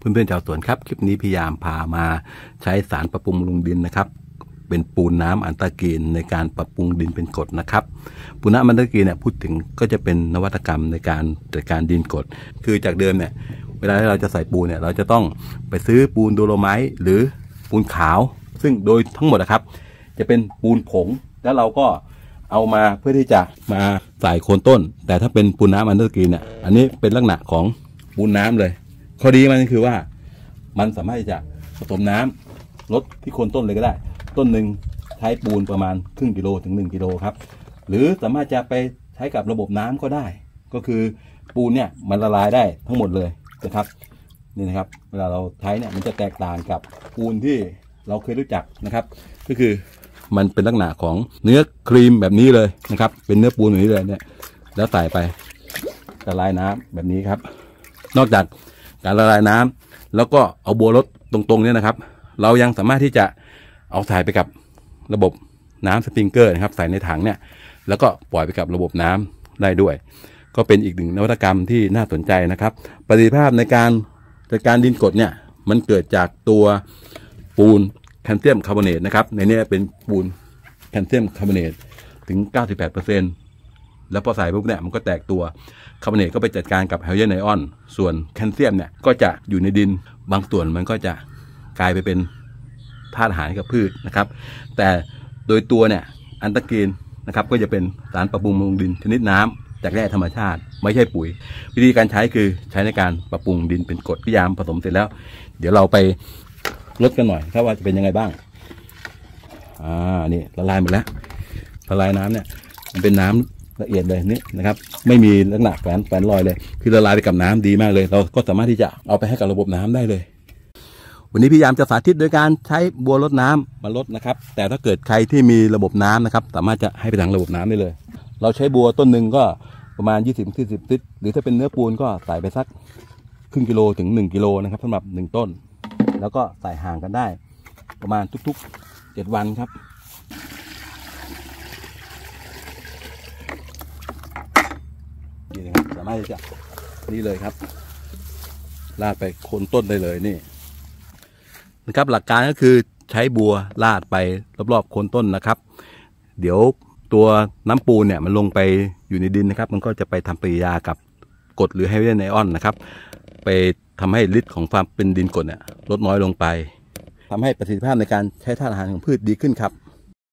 เพื่อนๆชาวสวนครับคลิปนี้พยายามพามาใช้สารปรับปรุงบำรุงดินนะครับเป็นปูนน้ำอันตากีนในการปรับปรุงดินเป็นกรดนะครับปูนน้ำอันตากีนเนี่ยพูดถึงก็จะเป็นนวัตกรรมในการจัดการดินกรดคือจากเดิมเนี่ยเวลาที่เราจะใส่ปูนเนี่ยเราจะต้องไปซื้อปูนโดโลไมต์หรือปูนขาวซึ่งโดยทั้งหมดนะครับจะเป็นปูนผงแล้วเราก็เอามาเพื่อที่จะมาใส่โคนต้นแต่ถ้าเป็นปูนน้ำอันตากีนเนี่ยอันนี้เป็นลักษณะของปูนน้ำเลยข้อดีมันคือว่ามันสามารถจะผสมน้ำลดที่โคนต้นเลยก็ได้ต้นหนึ่งใช้ปูนประมาณครึ่งกิโลถึง1 กิโลครับหรือสามารถจะไปใช้กับระบบน้ำก็ได้ก็คือปูนเนี่ยมันละลายได้ทั้งหมดเลยนะครับนี่นะครับเวลาเราใช้เนี่ยมันจะแตกต่างกับปูนที่เราเคยรู้จักนะครับก็คือมันเป็นลักษณะของเนื้อครีมแบบนี้เลยนะครับเป็นเนื้อปูนแบบนี้เลยเนี่ยแล้วใส่ไปละลายน้ำแบบนี้ครับนอกจากการละลายน้ำแล้วก็เอาบัวรดตรงๆเนี่ยนะครับเรายังสามารถที่จะเอาใส่ไปกับระบบน้ำสปริงเกอร์นะครับใส่ในถังเนี่ยแล้วก็ปล่อยไปกับระบบน้ำได้ด้วยก็เป็นอีกหนึ่งนวัตกรรมที่น่าสนใจนะครับประสิทธิภาพในการจัดการดินกรดเนี่ยมันเกิดจากตัวปูนแคลเซียมคาร์บอเนตนะครับในนี้เป็นปูนแคลเซียมคาร์บอเนตถึง 98% แล้วพอใส่ปุ๊บเนี่ยมันก็แตกตัวคาร์บอเนตก็ไปจัดการกับไฮโดรเจนไอออนส่วนแคลเซียมเนี่ยก็จะอยู่ในดินบางส่วนมันก็จะกลายไปเป็นธาตุอาหารกับพืชนะครับแต่โดยตัวเนี่ยอันตากีนนะครับก็จะเป็นสารปรับปรุงบำรุงดินชนิดน้ำจากแร่ธรรมชาติไม่ใช่ปุ๋ยวิธีการใช้คือใช้ในการปรับปรุงดินเป็นกรดพยายามผสมเสร็จแล้วเดี๋ยวเราไปลดกันหน่อยครับว่าจะเป็นยังไงบ้างนี่ละลายหมดแล้วละลายน้ำเนี่ยมันเป็นน้ำละเอียดเลยนี่นะครับไม่มีลักษณะแฝงรอยเลยคือละลายไปกับน้ำดีมากเลยเราก็สามารถที่จะเอาไปให้กับระบบน้ำได้เลยวันนี้พยายามจะสาธิตโดยการใช้บัวรดน้ำมาลดนะครับแต่ถ้าเกิดใครที่มีระบบน้ำนะครับสามารถจะให้ไปทางระบบน้ำได้เลยเราใช้บัวต้นหนึ่งก็ประมาณ20-40 ลิตรหรือถ้าเป็นเนื้อปูนก็ใส่ไปสักครึ่งกิโลถึง1 กิโลนะครับสำหรับ1 ต้นแล้วก็ใส่ห่างกันได้ประมาณทุกๆ7 วันครับนี่นะครับสามารถที่จะนี่เลยครับลาดไปโคนต้นได้เลยนี่นะครับหลักการก็คือใช้บัวลาดไปรอบๆโคนต้นนะครับเดี๋ยวตัวน้ำปูนเนี่ยมันลงไปอยู่ในดินนะครับมันก็จะไปทำปฏิกิริยากับกรดหรือไฮโดรเจนไอออนนะครับไปทำให้ฤทธิ์ของความเป็นดินกรดเนี่ยลดน้อยลงไปทำให้ประสิทธิภาพในการใช้ธาตุอาหารของพืชดีขึ้นครับ